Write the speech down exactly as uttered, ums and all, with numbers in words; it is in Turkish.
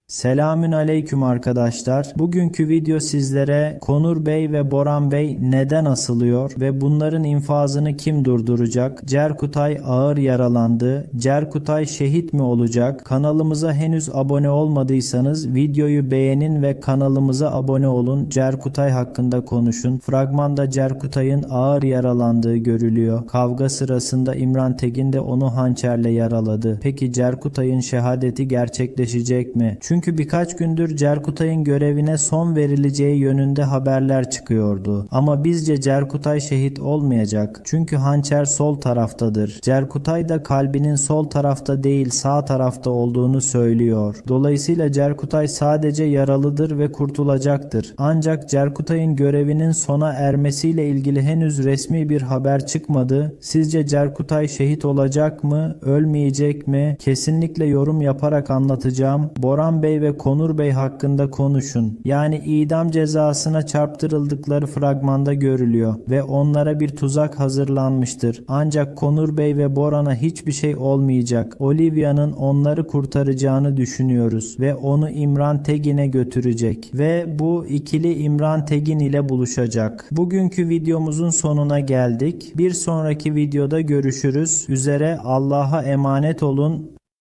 Selamün aleyküm arkadaşlar. Bugünkü video sizlere Konur Bey ve Boran Bey neden asılıyor ve bunların infazını kim durduracak? Cerkutay ağır yaralandı. Cerkutay şehit mi olacak? Kanalımıza henüz abone olmadıysanız videoyu beğenin ve kanalımıza abone olun. Cerkutay hakkında konuşun. Fragmanda Cerkutay'ın ağır yaralandığı görülüyor. Kavga sırasında İmran Tekin de onu hançerle yaraladı. Peki Cerkutay'ın şehadeti gerçekleşecek mi? Çünkü Çünkü birkaç gündür Cerkutay'ın görevine son verileceği yönünde haberler çıkıyordu. Ama bizce Cerkutay şehit olmayacak. Çünkü hançer sol taraftadır. Cerkutay da kalbinin sol tarafta değil sağ tarafta olduğunu söylüyor. Dolayısıyla Cerkutay sadece yaralıdır ve kurtulacaktır. Ancak Cerkutay'ın görevinin sona ermesiyle ilgili henüz resmi bir haber çıkmadı. Sizce Cerkutay şehit olacak mı? Ölmeyecek mi? Kesinlikle yorum yaparak anlatacağım. Boran Bey ve Konur Bey hakkında konuşun. Yani idam cezasına çarptırıldıkları fragmanda görülüyor ve onlara bir tuzak hazırlanmıştır. Ancak Konur Bey ve Boran'a hiçbir şey olmayacak. Olivia'nın onları kurtaracağını düşünüyoruz ve onu İmran Tegin'e götürecek ve bu ikili İmran Tegin ile buluşacak. Bugünkü videomuzun sonuna geldik. Bir sonraki videoda görüşürüz. Üzere Allah'a emanet olun.